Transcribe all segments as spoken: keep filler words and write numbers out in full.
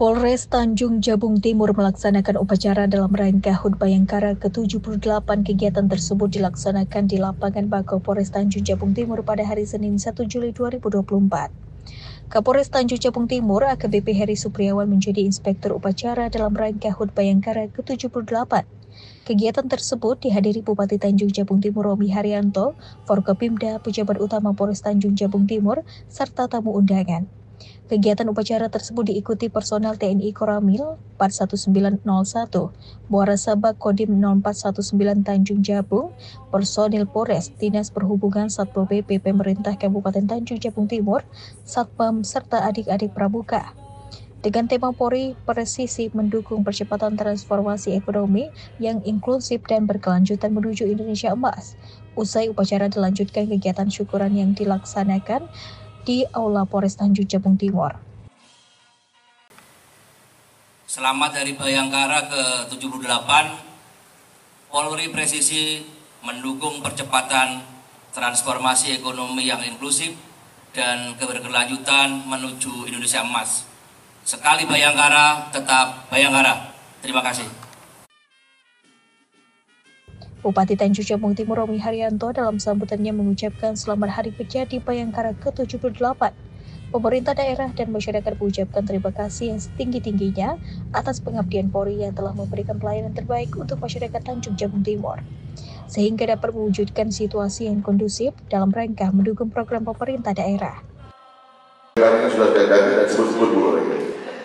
Polres Tanjung Jabung Timur melaksanakan upacara dalam rangka H U T Bayangkara ke tujuh puluh delapan. Kegiatan tersebut dilaksanakan di lapangan Bako Polres Tanjung Jabung Timur pada hari Senin satu Juli dua ribu dua puluh empat. Kapolres Tanjung Jabung Timur A K B P Heri Supriawan menjadi inspektur upacara dalam rangka H U T Bayangkara ke tujuh puluh delapan. Kegiatan tersebut dihadiri Bupati Tanjung Jabung Timur Romi Haryanto, Forkopimda, pejabat utama Polres Tanjung Jabung Timur, serta tamu undangan. Kegiatan upacara tersebut diikuti personel T N I Koramil empat satu sembilan nol satu, Muara Sabak Kodim nol empat satu sembilan Tanjung Jabung, personil Polres, Dinas Perhubungan Satpol P P Pemerintah Kabupaten Tanjung Jabung Timur, Satpam, serta adik-adik Pramuka. Dengan tema Polri Presisi mendukung percepatan transformasi ekonomi yang inklusif dan berkelanjutan menuju Indonesia Emas. Usai upacara dilanjutkan kegiatan syukuran yang dilaksanakan di Aula Polres Tanjung Jabung Timur. Selamat Hari Bayangkara ke tujuh puluh delapan. Polri Presisi mendukung percepatan transformasi ekonomi yang inklusif dan keberkelanjutan menuju Indonesia Emas. Sekali Bayangkara, tetap Bayangkara. Terima kasih. Bupati Tanjung Jabung Timur Romi Haryanto dalam sambutannya mengucapkan selamat Hari Pejabat Bayangkara ke tujuh puluh delapan. Pemerintah daerah dan masyarakat mengucapkan terima kasih yang setinggi-tingginya atas pengabdian Polri yang telah memberikan pelayanan terbaik untuk masyarakat Tanjung Jabung Timur, sehingga dapat mewujudkan situasi yang kondusif dalam rangka mendukung program pemerintah daerah. Ini sudah terjadi dan sebut-sebut dulu lagi.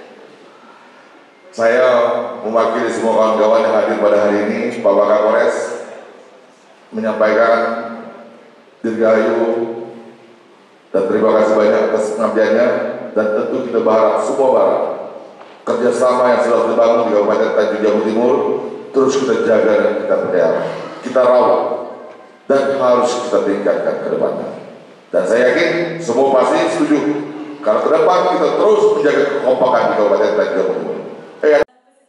Saya mewakili semua kawan-kawan yang hadir pada hari ini, Bapak Kapolres, menyampaikan dirgahayu dan terima kasih banyak atas pengabdiannya, dan tentu kita berharap semua barang kerjasama yang sudah dibangun di Kabupaten Tanjung Jabung Timur terus kita jaga dan kita pelihara, kita rawat dan harus kita tingkatkan ke depannya. Dan saya yakin semua pasti setuju kalau ke depan kita terus menjaga kekompakan di Kabupaten Tanjung Jabung Timur. Eh,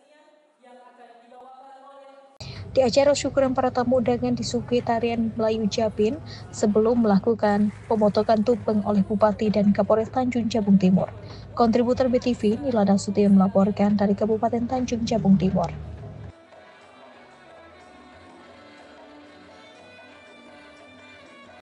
Di acara syukuran para tamu undangan disuguhi tarian Melayu Japin sebelum melakukan pemotongan tumpeng oleh Bupati dan Kapolres Tanjung Jabung Timur. Kontributor B T V Nilada Sution melaporkan dari Kabupaten Tanjung Jabung Timur.